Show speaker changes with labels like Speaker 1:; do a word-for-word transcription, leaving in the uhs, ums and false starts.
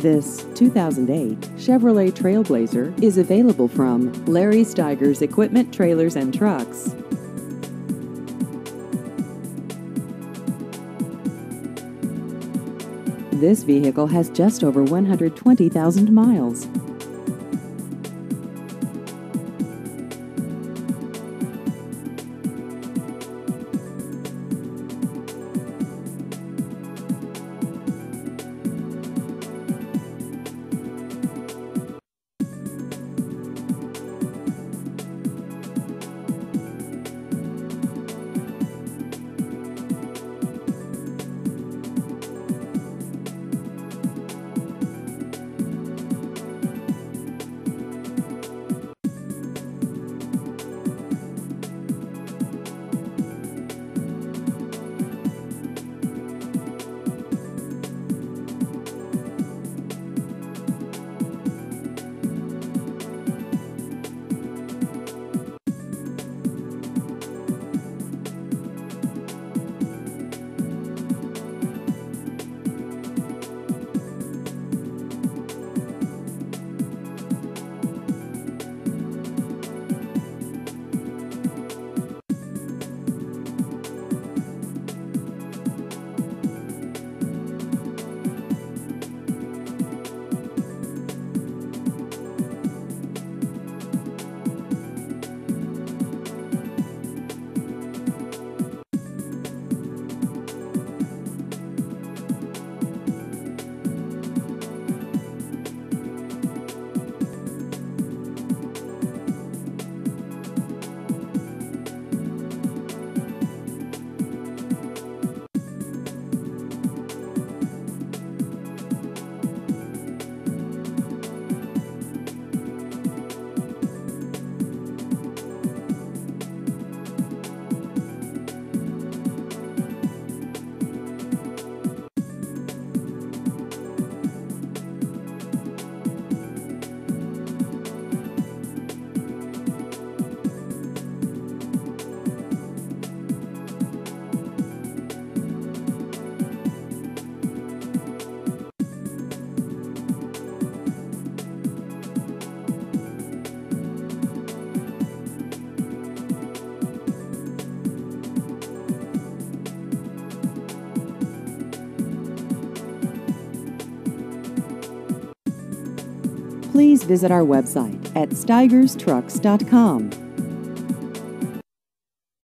Speaker 1: This two thousand eight Chevrolet TrailBlazer is available from Larry Stigers Equipment, Trailers and Trucks. This vehicle has just over one hundred twenty thousand miles. Please visit our website at stigers trucks dot com.